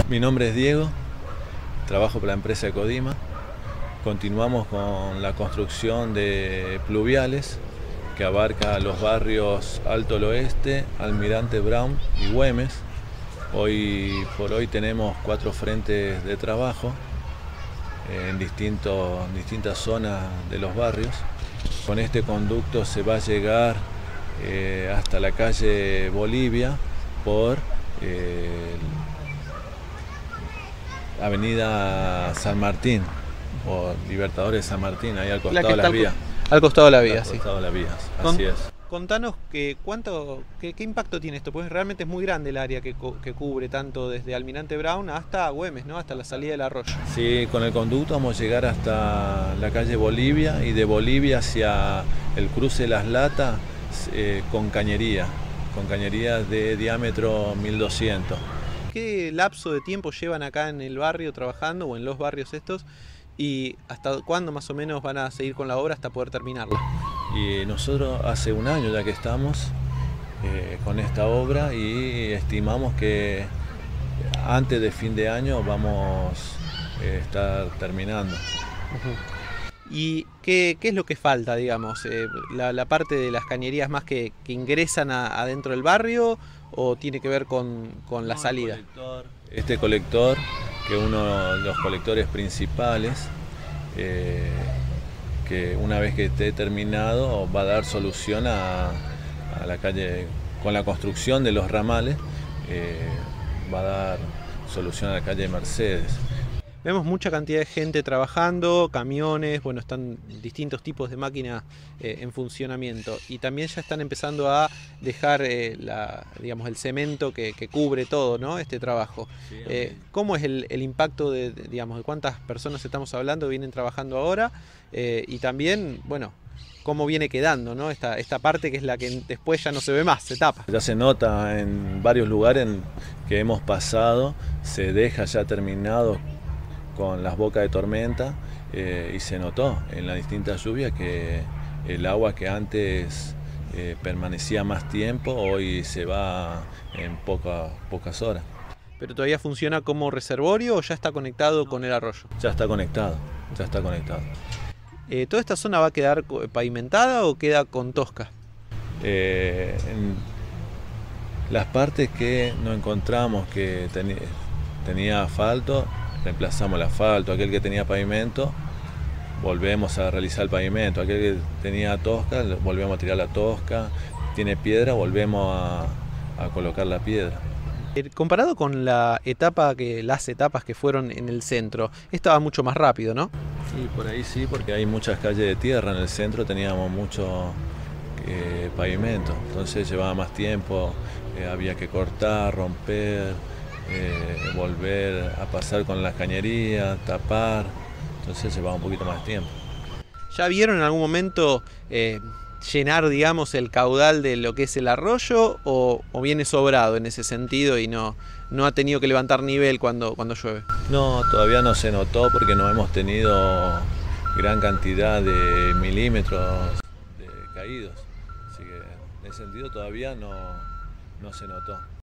Mi nombre es Diego, trabajo para la empresa Ecodima. Continuamos con la construcción de pluviales que abarca los barrios Alto Oeste, Almirante Brown y Güemes. Hoy por hoy tenemos 4 frentes de trabajo en distintas zonas de los barrios. Con este conducto se va a llegar hasta la calle Bolivia por Avenida San Martín o Libertadores San Martín, ahí al costado de las vías. Al costado de la vía, Al sí. costado de las vías, así es. Contanos qué impacto tiene esto, pues realmente es muy grande el área que cubre tanto desde Almirante Brown hasta Güemes, ¿no? Hasta la salida del arroyo. Sí, con el conducto vamos a llegar hasta la calle Bolivia y de Bolivia hacia el cruce de Las Latas con cañería de diámetro 1200. ¿Qué lapso de tiempo llevan acá en el barrio trabajando o en los barrios estos? ¿Y hasta cuándo más o menos van a seguir con la obra hasta poder terminarla? Y nosotros hace un año ya que estamos con esta obra y estimamos que antes de fin de año vamos a estar terminando. ¿Y qué es lo que falta, digamos? ¿La parte de las cañerías más que ingresan adentro del barrio o tiene que ver con la salida? Este colector, que es uno de los colectores principales, que una vez que esté terminado va a dar solución a la calle, con la construcción de los ramales, va a dar solución a la calle Mercedes. Vemos mucha cantidad de gente trabajando, camiones, bueno, están distintos tipos de máquinas en funcionamiento y también ya están empezando a dejar digamos, el cemento que cubre todo, ¿no? Este trabajo. Sí, ¿Cómo es el impacto digamos, de cuántas personas estamos hablando que vienen trabajando ahora? Y también, bueno, cómo viene quedando, ¿no? Esta parte que es la que después ya no se ve más, se tapa. Ya se nota en varios lugares que hemos pasado, se deja ya terminado con las bocas de tormenta y se notó en las distintas lluvias que el agua que antes permanecía más tiempo hoy se va en pocas horas. ¿Pero todavía funciona como reservorio o ya está conectado con el arroyo? Ya está conectado, ya está conectado. ¿Toda esta zona va a quedar pavimentada o queda con tosca? En las partes que no encontramos que tenía asfalto, reemplazamos el asfalto. Aquel que tenía pavimento, volvemos a realizar el pavimento. Aquel que tenía tosca, volvemos a tirar la tosca. Tiene piedra, volvemos a colocar la piedra. Comparado con las etapas que fueron en el centro, esta va mucho más rápido, ¿no? Sí, por ahí sí, porque hay muchas calles de tierra. En el centro teníamos mucho pavimento, entonces llevaba más tiempo, había que cortar, romper, volver a pasar con las cañerías, tapar, entonces llevaba un poquito más tiempo. ¿Ya vieron en algún momento llenar, digamos, el caudal de lo que es el arroyo o viene sobrado en ese sentido y no ha tenido que levantar nivel cuando llueve? No, todavía no se notó porque no hemos tenido gran cantidad de milímetros caídos, así que en ese sentido todavía no se notó.